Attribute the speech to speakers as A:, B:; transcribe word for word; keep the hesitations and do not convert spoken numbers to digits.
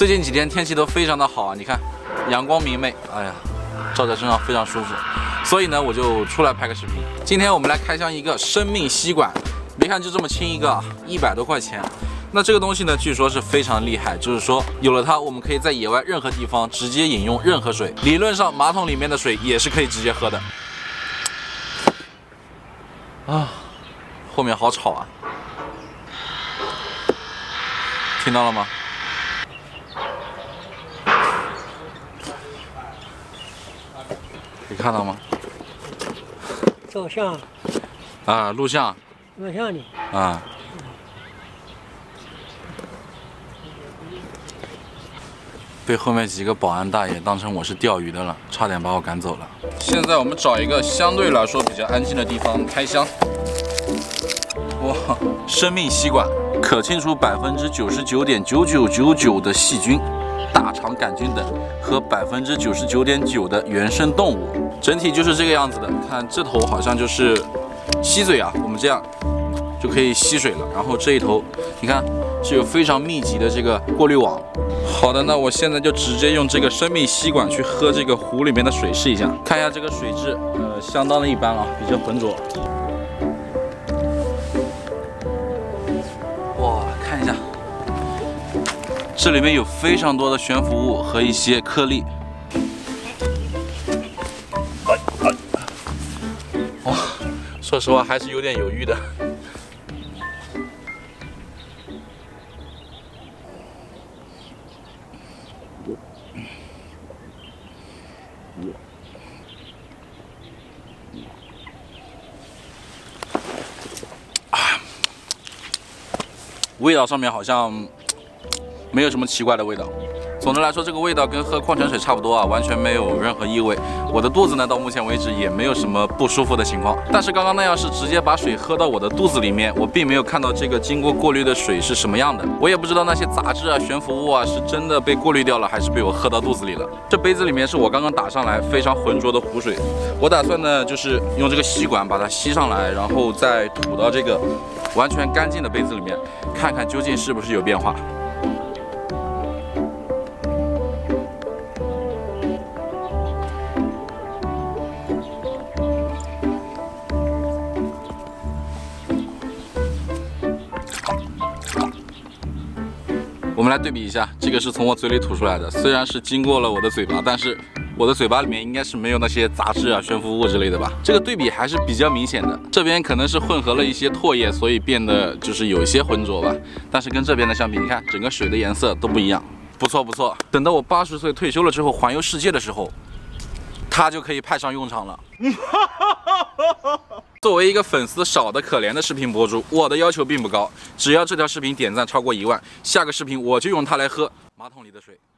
A: 最近几天天气都非常的好啊，你看阳光明媚，哎呀，照在身上非常舒服。所以呢，我就出来拍个视频。今天我们来开箱一个生命吸管，别看就这么轻一个，一百多块钱。那这个东西呢，据说是非常厉害，就是说有了它，我们可以在野外任何地方直接饮用任何水。理论上，马桶里面的水也是可以直接喝的。啊，后面好吵啊！听到了吗？你看到吗？
B: 照相
A: 啊，录像。
B: 录像的
A: 啊。被后面几个保安大爷当成我是钓鱼的了，差点把我赶走了。现在我们找一个相对来说比较安静的地方开箱。哇，生命吸管可清除百分之九十九点九九九九的细菌、大肠杆菌等和百分之九十九点九的原生动物。整体就是这个样子的。看这头好像就是吸嘴啊，我们这样就可以吸水了。然后这一头，你看是有非常密集的这个过滤网。好的，那我现在就直接用这个生命吸管去喝这个壶里面的水试一下，看一下这个水质，呃，相当的一般啊，比较浑浊。哇，看一下，这里面有非常多的悬浮物和一些颗粒。哇，说实话还是有点犹豫的。味道上面好像没有什么奇怪的味道。总的来说，这个味道跟喝矿泉水差不多啊，完全没有任何异味。我的肚子呢，到目前为止也没有什么不舒服的情况。但是刚刚那样是直接把水喝到我的肚子里面，我并没有看到这个经过过滤的水是什么样的。我也不知道那些杂质啊、悬浮物啊是真的被过滤掉了，还是被我喝到肚子里了。这杯子里面是我刚刚打上来非常浑浊的湖水，我打算呢就是用这个吸管把它吸上来，然后再吐到这个完全干净的杯子里面，看看究竟是不是有变化。我们来对比一下，这个是从我嘴里吐出来的，虽然是经过了我的嘴巴，但是我的嘴巴里面应该是没有那些杂质啊、悬浮物之类的吧？这个对比还是比较明显的。这边可能是混合了一些唾液，所以变得就是有一些浑浊吧。但是跟这边的相比，你看整个水的颜色都不一样，不错不错。等到我八十岁退休了之后，环游世界的时候，它就可以派上用场了。作为一个粉丝少的可怜的视频博主，我的要求并不高，只要这条视频点赞超过一万，下个视频我就用它来喝马桶里的水。